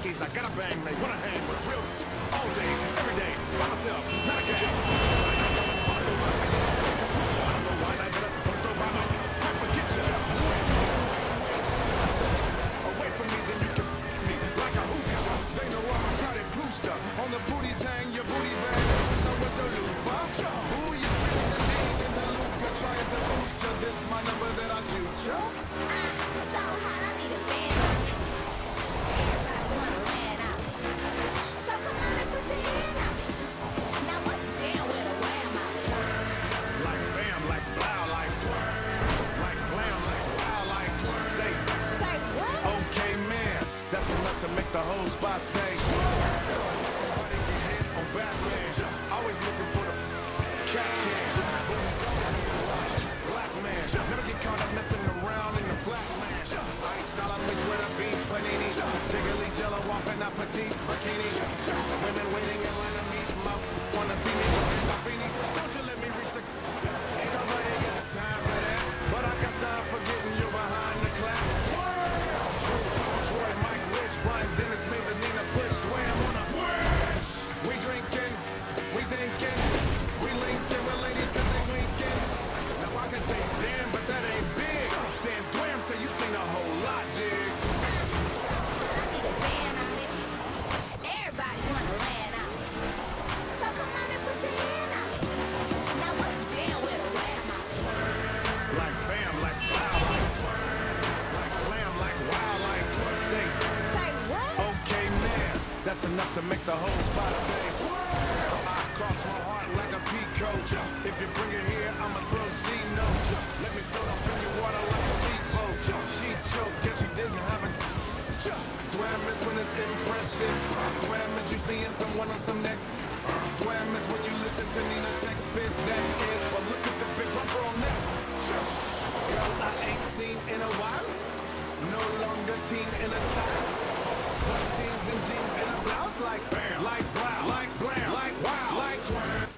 ladies, I got a bang, they wanna hang with real all day, every day, by myself, not a gang. Also, my I don't know why I get up, I'm still by my papa, get you. Away from me, then you can me like a hookah. They know I'm a crowded booster on the booty tang, your booty bag. So what's a loofah? Ooh, you switching the name in the Luca, trying to boost you. This my number that I shoot you. So hot, I need a fan. Everybody wanna land out. So come on and put your hand out. Now what's the deal with a wham out? Like bam, like blow, like blam, like wow, like say what? okay, man, that's enough to make the whole spot say. Somebody get hit on Batman. Always looking for the cat scan. Black man, never get caught up messing around in the flat land. I solemnly swear to be panini. Jiggly jello off an appetit bikini. Women waiting in line to meet my wanna see me looking like Fini. Don't you let me reach the ain't nobody got time for that. But I got time for getting you behind the clap. Troy, Mike Rich, Brian Dennis made the Nina push. Wham on a push. We drinking, we thinking, we linking with ladies cause they winking. Now I can say damn, but that ain't big. Saying damn, say you seen a whole lot, dig. I need a fan on it. Everybody wanna land out. So come on and put your hand out. Now what's the deal with a wham out? Like bam, like wow, like blam, like wow, like say what? okay, man, that's enough to make the whole spot say. I cross my heart like a peacoat. If you bring it here, I'ma throw C notes. Let me float up in your water like a seaboat. She choked, guess she didn't have a. Do I miss when it's impressive? Do I miss you seeing someone on some neck? Do I miss when you listen to Nina text spit? That's it, but look at the big rumper on that. Girl, I ain't seen in a while. No longer teen in a style. Plus jeans and jeans in a blouse like bam, like blow, like blam, like wow, like